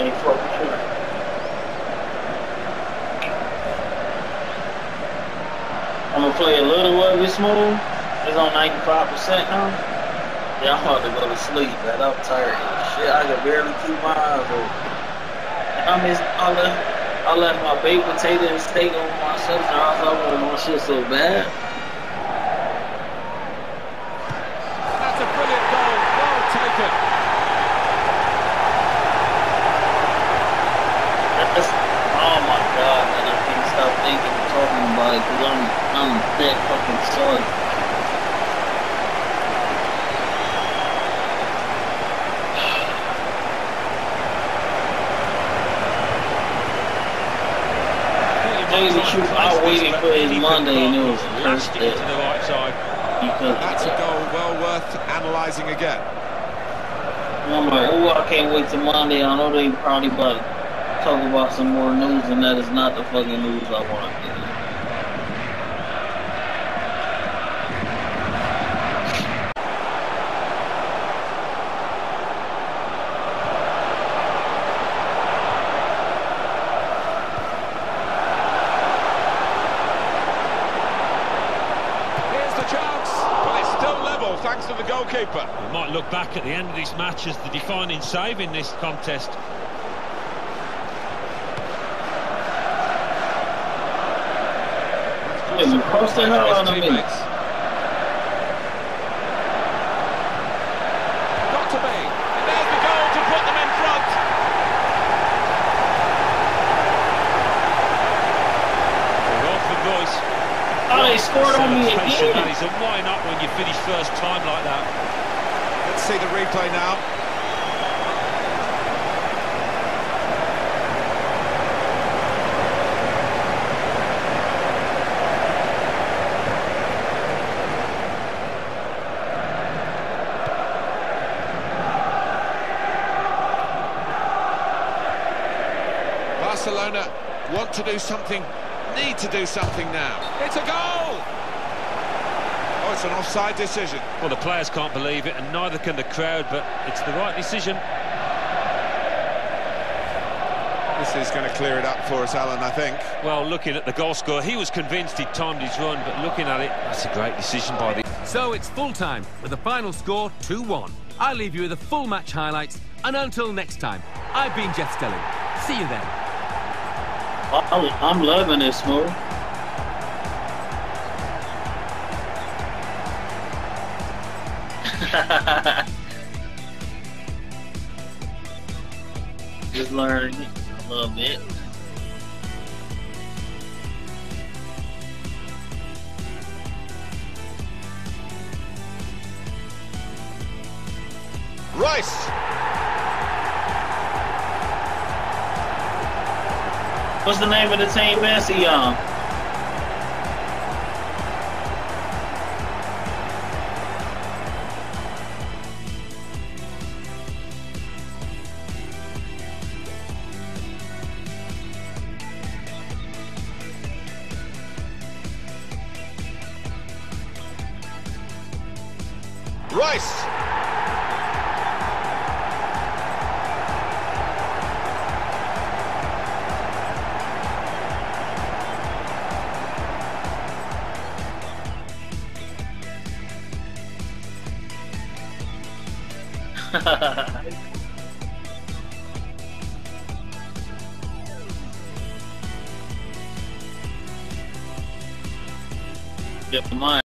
ain't fuck with you. I'm gonna play a little of it smooth. It's on 95% now. Yeah, I'm about to go to sleep, man. I'm tired. Shit, I can barely keep my eyes open. I left my baked potato and steak on my sister. I want my shit so bad. That's a brilliant goal. Well taken. Oh my god, man. I can't stop thinking and talking about it because I'm that fucking sorry. I waited for his Monday and it was first day. That's a goal well worth analysing again. I'm like, oh, I can't wait till Monday. I know they probably about to talk about some more news, and that is not the fucking news I want to get. Thanks to the goalkeeper. We might look back at the end of this match as the defining save in this contest. You crossed the hell out of me. Got to be. And there's the goal to put them in front. Off the voice. Oh, they scored on me again. That is, and why not when you finish first time like that? Let's see the replay now. Barcelona want to do something, need to do something now. It's a goal! Oh, it's an offside decision. Well, the players can't believe it, and neither can the crowd, but it's the right decision. This is going to clear it up for us, Alan, I think. Well, looking at the goal score, he was convinced he'd timed his run, but looking at it, that's a great decision by the... So it's full-time, with the final score 2-1. I'll leave you with the full match highlights, and until next time, I've been Jeff Stelling. See you then. I'm loving this, Smooth. Just learning a little bit. Rice! What's the name of the team, Messi on? Rice! Get mine.